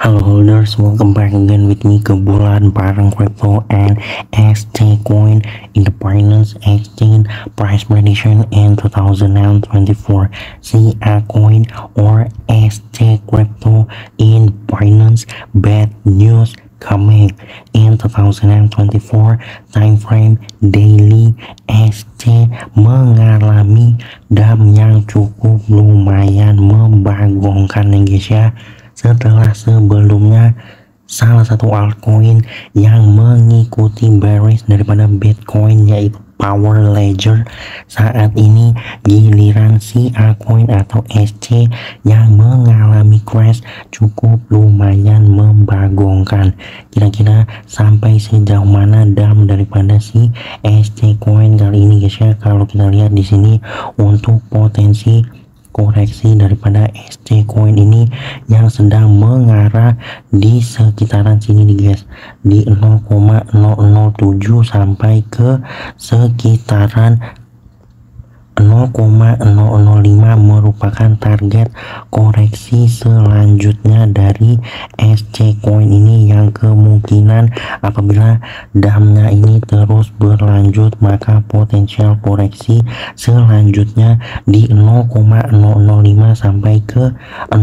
Hello holders, welcome back again with me Kebulan bareng crypto and ST coin in the Binance Exchange price prediction in 2024. See a coin or ST crypto in Binance, bad news coming in 2024 time frame daily. ST mengalami dam yang cukup lumayan membagongkan nih guys ya, setelah sebelumnya salah satu altcoin yang mengikuti bearish daripada Bitcoin yaitu Power Ledger, saat ini giliran si altcoin atau SC yang mengalami crash cukup lumayan membagongkan. Kira-kira sampai sejauh mana dam daripada si SC coin kali ini guys ya. Kalau kita lihat di sini untuk potensi koreksi daripada SC coin ini yang sedang mengarah di sekitaran sini nih guys, di 0,007 sampai ke sekitaran 0,005 merupakan target koreksi selanjutnya dari SC coin ini, yang kemungkinan apabila damnya ini terus berlanjut maka potensial koreksi selanjutnya di 0,005 sampai ke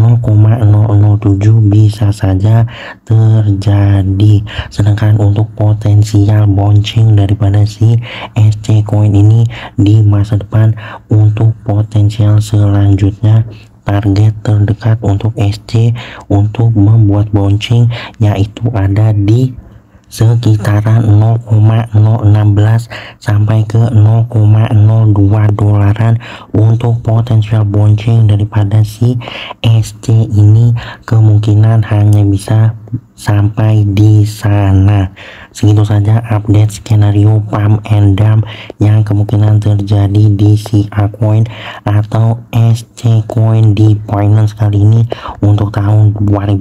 0,007 bisa saja terjadi. Sedangkan untuk potensial bouncing daripada si SC coin ini di masa depan, untuk potensial selanjutnya target terdekat untuk SC untuk membuat bouncing yaitu ada di sekitaran 0,016 sampai ke 0,02 dolaran. Untuk potensial bouncing daripada si SC ini kemungkinan hanya bisa sampai di sana. Segitu saja update skenario pump and dump yang kemungkinan terjadi di si altcoin atau SC coin di Binance kali ini untuk tahun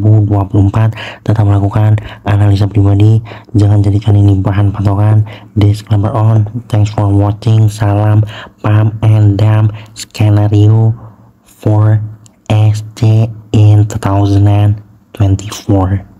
2024. Tetap melakukan analisa pribadi, jangan jadikan ini bahan patokan. Disclaimer on. Thanks for watching. Salam pump and dump skenario for SC in 2024.